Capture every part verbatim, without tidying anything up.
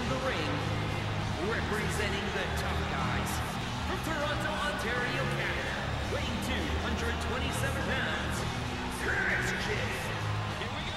the ring, representing the Tough Guys, from Toronto, Ontario, Canada, weighing two hundred twenty-seven pounds, Chris Kidd. Here we go!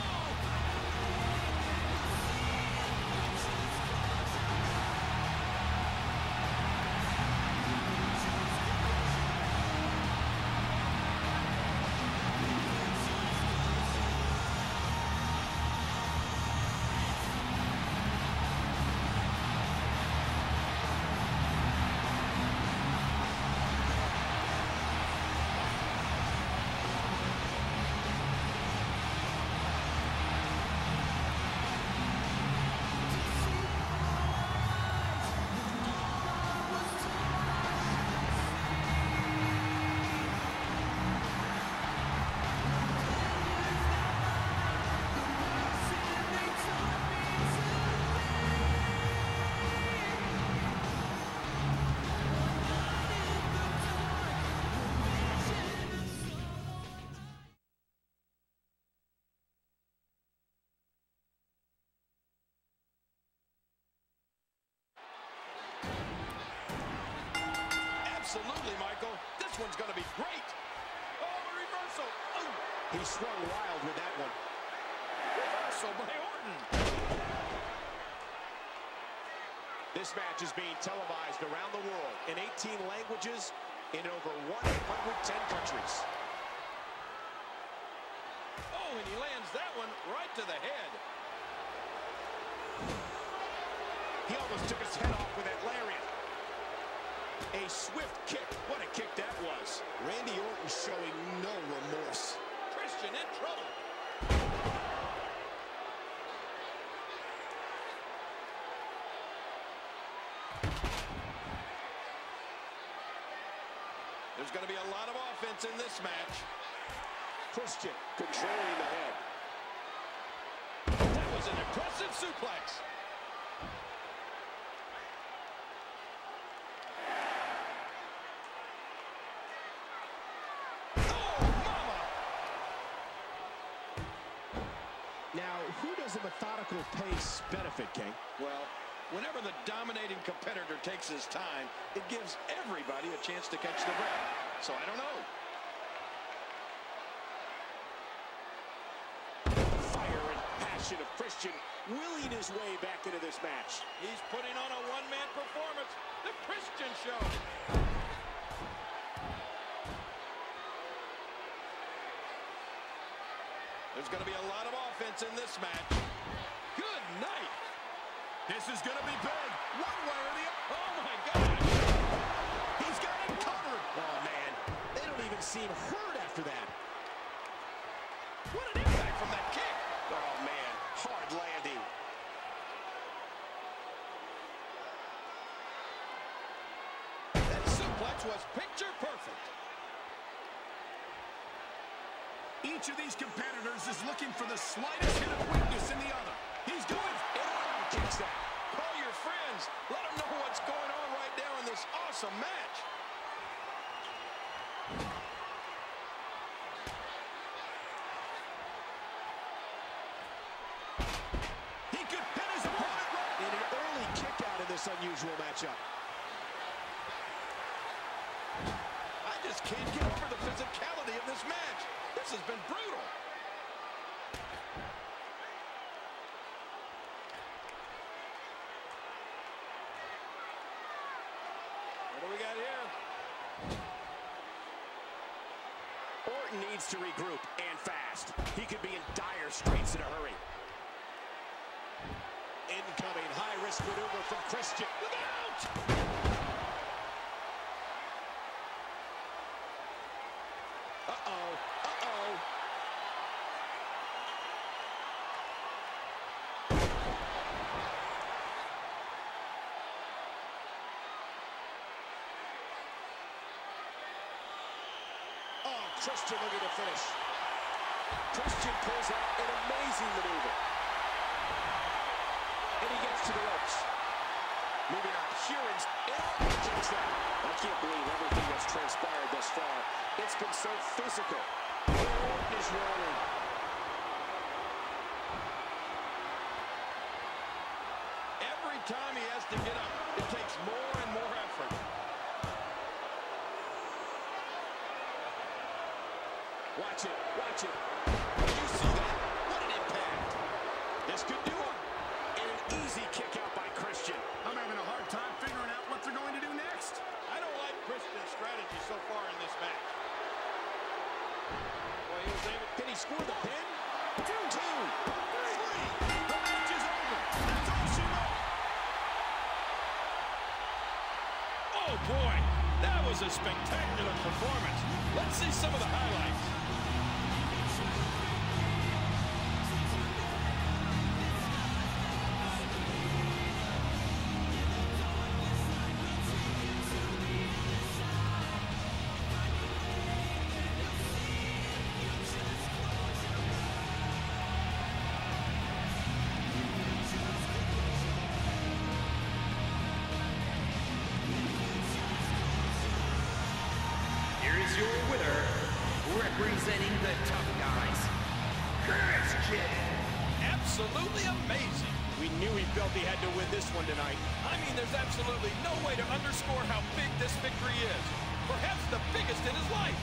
Absolutely, Michael. This one's going to be great. Oh, a reversal. Oh. He swung wild with that one. Reversal by Orton. This match is being televised around the world in eighteen languages in over one hundred ten countries. Oh, and he lands that one right to the head. He almost took his head off with that lariat. A swift kick. What a kick that was. Randy Orton showing no remorse. Christian in trouble. There's going to be a lot of offense in this match. Christian controlling the head. That was an impressive suplex. Now, who does a methodical pace benefit, King? Well, whenever the dominating competitor takes his time, it gives everybody a chance to catch the breath. So I don't know. Fire and passion of Christian willing his way back into this match. He's putting on a one-man performance. The Christian Show. There's going to be a lot of offense in this match. Good night. This is going to be big. One way or the other. Oh, my God. He's got him covered. Oh, man. They don't even seem hurt after that. What an impact from that kick. Oh, man. Hard landing. That suplex was picture perfect. Each of these competitors is looking for the slightest hint of weakness in the other. He's going in and kicks that. Call your friends. Let them know what's going on right now in this awesome match. He could pin his opponent right in an early kick out of this unusual matchup. I just can't get over the physicality of this match. This has been brutal. What do we got here? Orton needs to regroup, and fast. He could be in dire straits in a hurry. Incoming high-risk maneuver from Christian. Look out! Uh-oh. Uh-oh. Oh, Christian looking to finish. Christian pulls out an amazing maneuver. And he gets to the ropes. Moving on, Sheeran's in kicks that. I can't believe everything that's transpired thus far. It's been so physical. Orton is rolling. Every time to get up. It takes more and more effort. Watch it, watch it. Did you see that? What an impact. This could do it. And an easy kick out by Christian. I'm having a hard time figuring out what they're going to do next. I don't like Christian's strategy so far in this match. Well, he was able... Can he score the pin? Two, two, three. The match is over. That's all she wrote. Oh, boy. That was a spectacular performance. Let's see some of the highlights. Your winner, representing the tough guys, Christian. Absolutely amazing. We knew he felt he had to win this one tonight. I mean, there's absolutely no way to underscore how big this victory is. Perhaps the biggest in his life.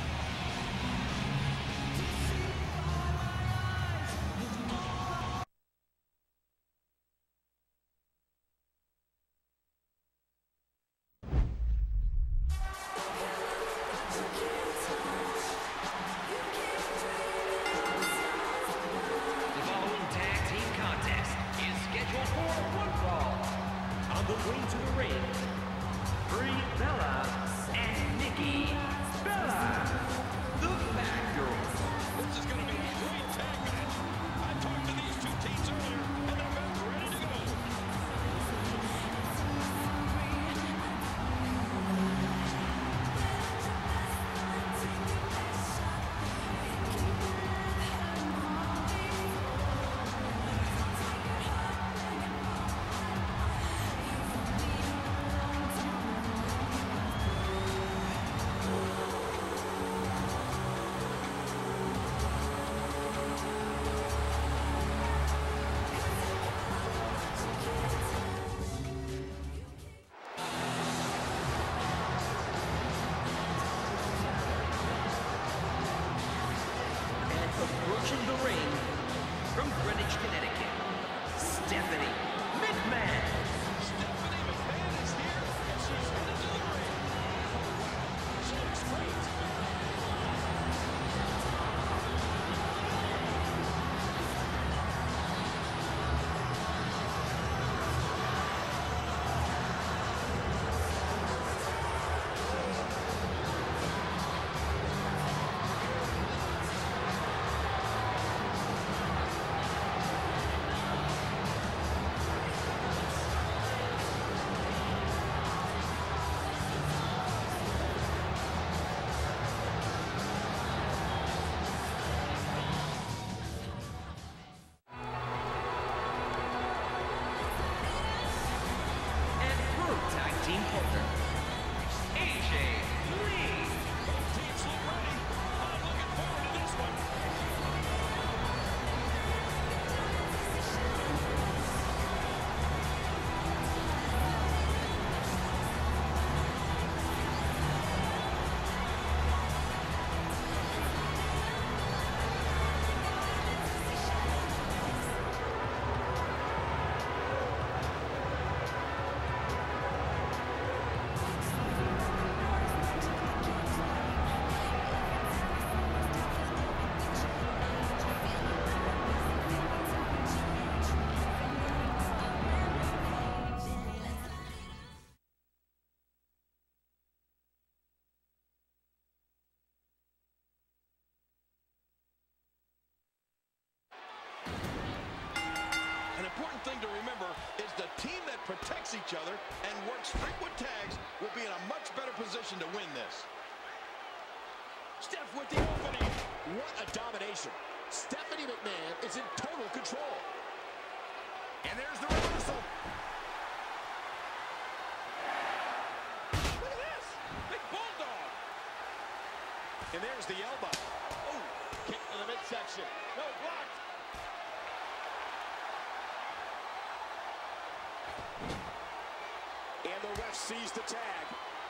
Approaching the ring from Greenwich, Connecticut, Stephanie McMahon. Stephanie McMahon is here, and she's headed to the ring. She looks great. Team partner, A J Lee. Both teams look ready. I'm looking forward to this one. Protects each other and works frequent tags will be in a much better position to win this. Steph with the opening. What a domination. Stephanie McMahon is in total control. And there's the reversal. Look at this. Big bulldog. And there's the elbow. Oh, kick to the midsection. No, blocked. ref sees the tag.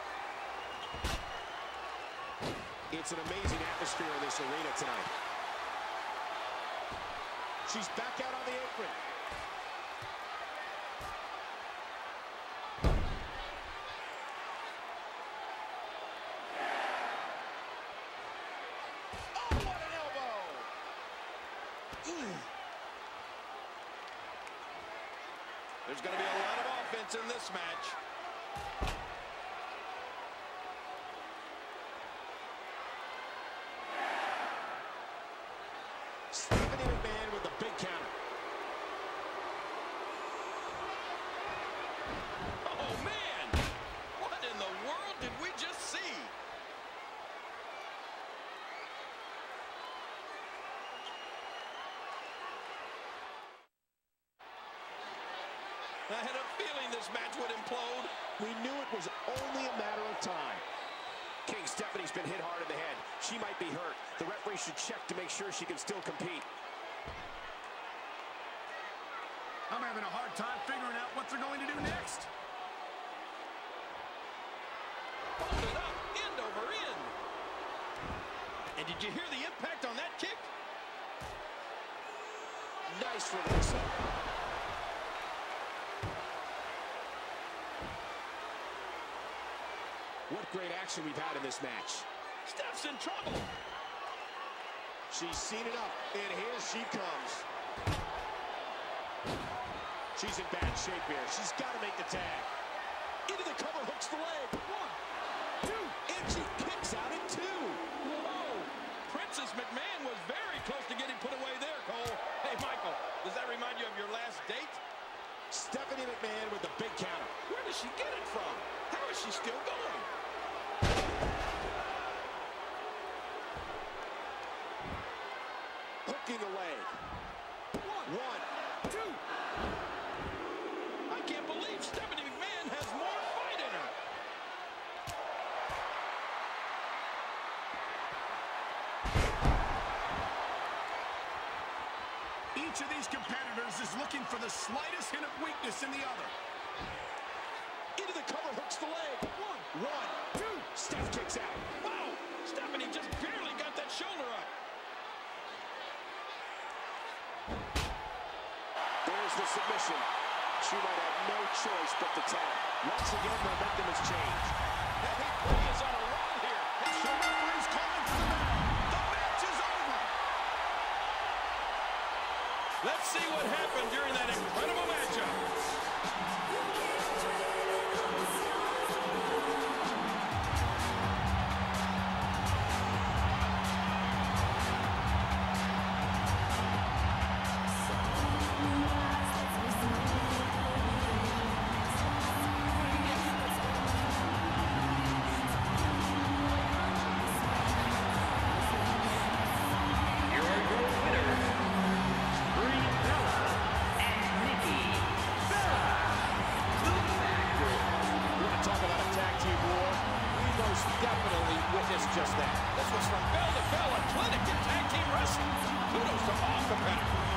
It's an amazing atmosphere in this arena tonight. She's back out on the apron. Oh, what an elbow! Ooh. There's going to be a lot of offense in this match. Stephanie McMahon with the big counter. Oh, man! What in the world did we just see? I had a feeling this match would implode. We knew it was only a matter of time. King Stephanie's been hit hard in the head. She might be hurt. The referee should check to make sure she can still compete. I'm having a hard time figuring out what they're going to do next. Hold it up, end over end. And did you hear the impact on that kick? Nice reversal. What great action we've had in this match. Steph's in trouble. She's seen it up, and here she comes. She's in bad shape here. She's got to make the tag. Into the cover, hooks the leg. One, two, and she kicks out at two. Whoa! Princess McMahon was very close to getting put away there, Cole. Hey, Michael, does that remind you of your last date? Stephanie McMahon with the big counter. Where does she get it from? How is she still going? Hooking the leg. One, One. two. I can't believe Stephanie McMahon has more fight in her. Each of these competitors is looking for the slightest hint of weakness in the other. Into the cover, hooks the leg. One, One. two. Steph kicks out. Wow! Stephanie just barely got that shoulder up. There's the submission. She might have no choice but to tap. Once again, momentum has changed. That Big is on a roll here. The referee's calling for the match. The match is over. Let's see what happened during that incredible matchup. Definitely witnessed just that. This was from bell to bell, a clinic in tag team wrestling. Kudos to all competitors.